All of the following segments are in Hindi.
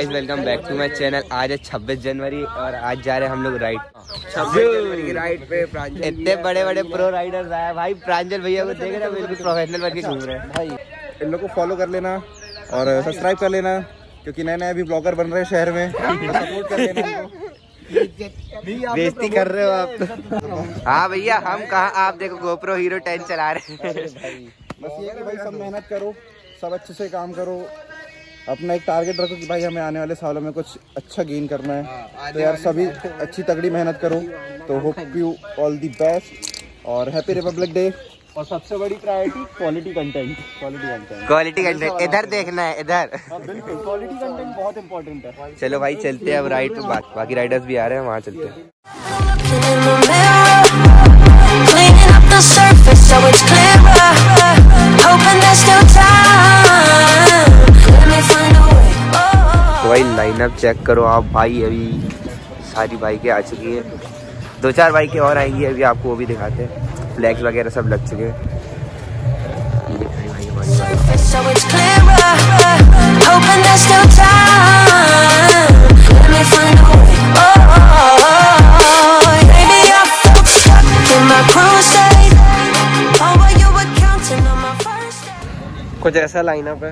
Guys welcome back to my channel. आज है 26 जनवरी और आज जा रहे हैं हम लोग राइड 26 जनवरी की राइड पे। प्रांजल इतने बड़े बड़े प्रो राइडर्स आए भाई। प्रांजल भैया को देख रहे हैं, बिल्कुल प्रोफेशनल बन के घूम रहे हैं भाई। इन लोग को फॉलो कर लेना और सब्सक्राइब कर लेना क्योंकि नए नए अभी ब्लॉगर बन रहे हैं शहर में। सपोर्ट कर लेना। बेइज्जती कर रहे हो आप तो। हाँ भैया हम कहाँ, आप देखो गोप्रो हीरो 10 चला रहे हैं। बस ये कि भाई सब मेहनत करो, सब अच्छे से काम करो, अपना एक टारगेट रखो कि भाई हमें आने वाले सालों में कुछ अच्छा गेन करना है। तो यार सभी अच्छी तगड़ी मेहनत करो। तो hope you all the best और हैप्पी रिपब्लिक डे। और सबसे बड़ी priority quality content. Quality content इधर देखना है, इधर बिल्कुल क्वालिटी कंटेंट बहुत इंपॉर्टेंट है। चलो भाई चलते हैं अब राइड पे। बाकी राइडर्स भी आ रहे हैं, वहाँ चलते हैं। तो भाई लाइनअप चेक करो आप भाई। अभी सारी बाइकें आ चुकी है, 2-4 बाइकें और आएंगी, अभी आपको वो भी दिखाते हैं। फ्लैग्स वगैरह सब लग चुके हैं। कुछ ऐसा लाइनअप है।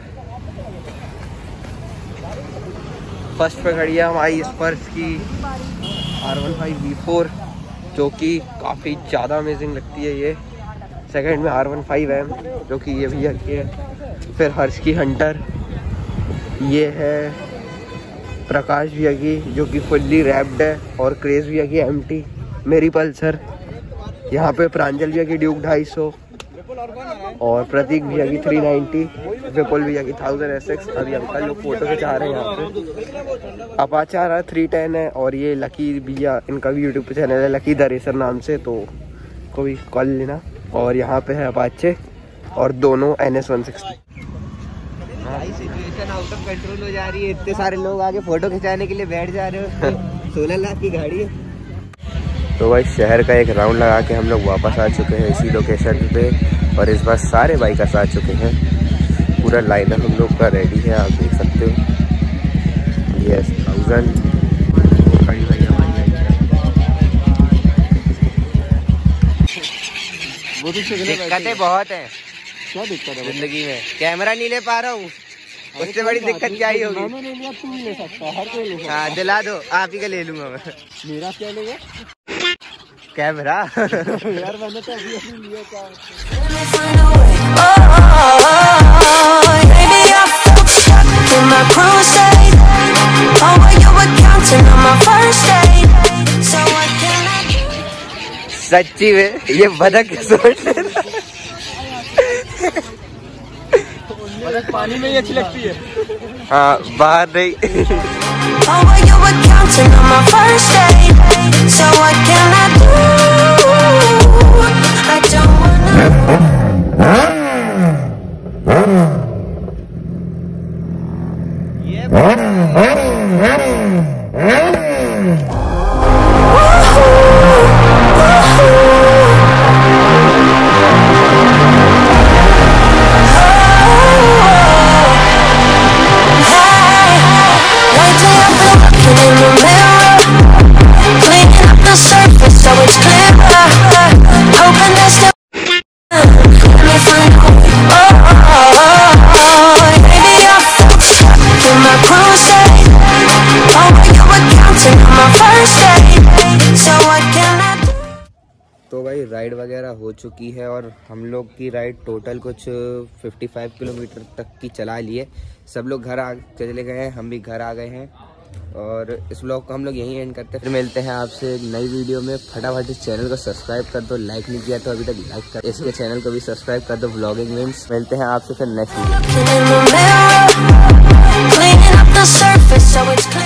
फर्स्ट पे खड़ी है हमारी स्पर्श की R15 V4 जो कि काफ़ी ज़्यादा अमेजिंग लगती है ये। सेकंड में R15M जो कि ये भैया की है। फिर हर्ष की हंटर, ये है प्रकाश भैया की जो कि फुल्ली रैप्ड है। और क्रेज भैया की MT, मेरी पल्सर। यहाँ पे प्रांजल भैया की ड्यूक 250 और प्रतीक भैया की 390, विपुल भैया की 1000 SX। अभी अंकल लोग फोटो खिंचा रहे हैं यहाँ पे। अपाचे 310 है। और ये लकी भैया, इनका भी यूट्यूब पे चैनल है लकी द रेसर नाम से, तो कोई कॉल लेना। और यहाँ पे है अपाचे और दोनों NS 160। भाई सिचुएशन आउट ऑफ कंट्रोल हो जा रही है। इतने सारे लोग आगे फोटो खिंचाने के लिए बैठ जा रहे हो। 16 लाख की गाड़ी है। तो भाई शहर का एक राउंड लगा के हम लोग वापस आ चुके हैं इसी लोकेशन पे। और इस बार सारे बाइकर्स आ चुके हैं। पूरा लाइनअप हम लोग का रेडी है, आप देख सकते हो। यस 1000 खड़ी भाई हमारी। दिक्कतें बहुत हैं। क्या दिक्कत है जिंदगी में? कैमरा नहीं ले पा रहा हूँ, उससे बड़ी दिक्कत क्या ही होगी। मैंने ले लिया, तू भी ले सकता है, हर कोई ले सकता है। हाँ दिला दो, आप ही का ले लूंगा मैं। मेरा क्या लेगा? कैमरा। यार मैंने तो अभी लिया क्या। सच्ची में ये बदक सोच लेना। बदक पानी में ही अच्छी लगती है। हाँ बाहर नहीं। तो भाई राइड वगैरह हो चुकी है और हम लोग की राइड टोटल कुछ 55 किलोमीटर तक की चला लिए। सब लोग घर आ चले गए हैं, हम भी घर आ गए हैं। और इस व्लॉग को हम लोग यहीं एंड करते हैं। फिर मिलते हैं आपसे एक नई वीडियो में। फटाफट इस चैनल को सब्सक्राइब कर दो, लाइक नहीं किया तो अभी तक लाइक कर, इसके चैनल को भी सब्सक्राइब कर दो। Vlogging memes. मिलते हैं आपसे फिर नेक्स्ट वीडियो।